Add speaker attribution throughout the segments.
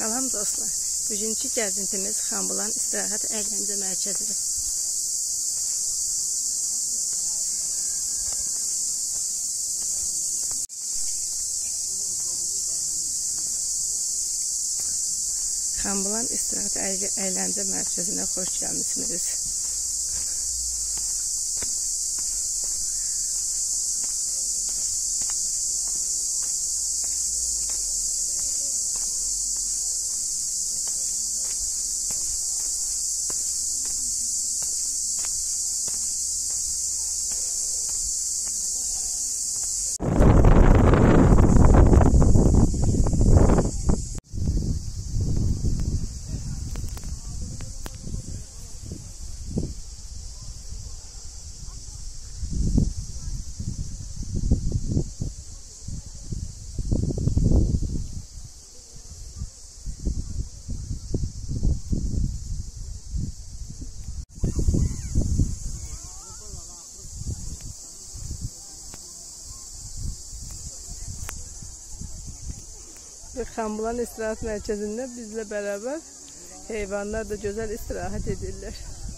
Speaker 1: Salam dostlar, bugünkü gəzintimiz Xanbulan İstirahət Əyləncə Mərkəzidir. Xanbulan İstirahət Əyləncə Mərkəzinə xoş gəlmişsiniz. Xanbulan İstirahət Mərkəzində bizlə bərabər heyvanlar da gözəl istirahət edirlər.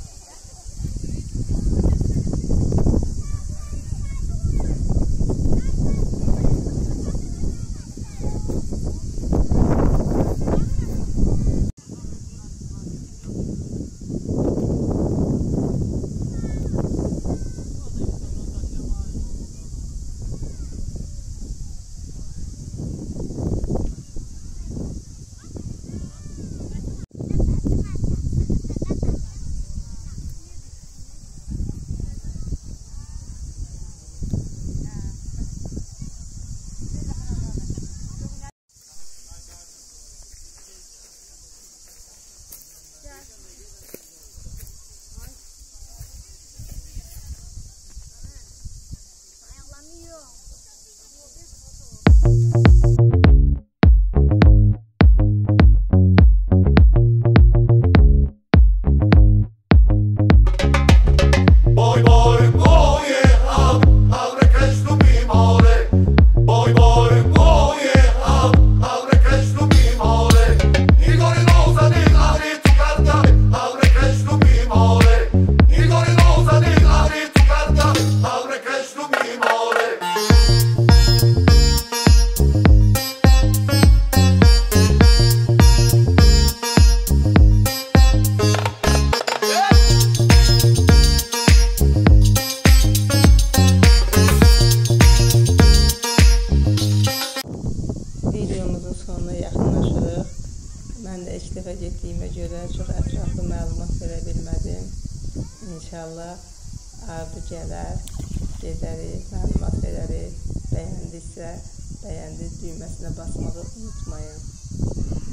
Speaker 1: Videomuzun sonuna yaxınlaşırıq. Mən də ilk dəfə getdiyimə görə çox ətraflı məlumat verə bilmədim. İnşallah ardı gələr, gedərik, məlumat verərik. Bəyəndiksə, bəyəndi düyməsinə basmağı unutmayın.